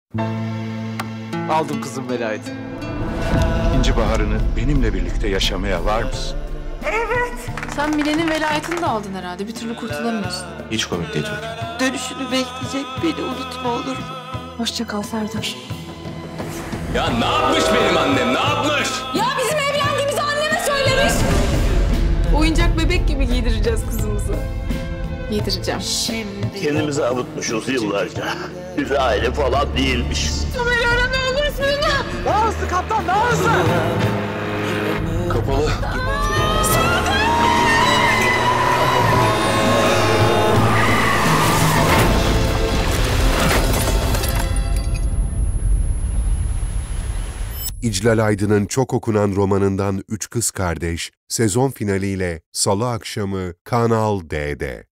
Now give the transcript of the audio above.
Aldım kızım velayeti. İkinci baharını benimle birlikte yaşamaya var mısın? Sen Mine'nin velayetini de aldın herhalde. Bir türlü kurtulamıyorsun. Hiç komik değil Türkan. Dönüşünü bekleyecek, beni unutma olur mu? Hoşça kal Serdar. Ya ne yapmış benim annem, ne yapmış? Ya bizim evlendiğimizi anneme söylemiş. Oyuncak bebek gibi giydireceğiz kızımızı. Giydireceğim. Kendimizi avutmuşuz yıllarca. Biz aile falan değilmişiz. Beni ara ne olursun. Daha hızlı kaptan, daha hızlı! Kapalı. İclal Aydın'ın çok okunan romanından Üç Kız Kardeş, sezon finaliyle Salı akşamı Kanal D'de.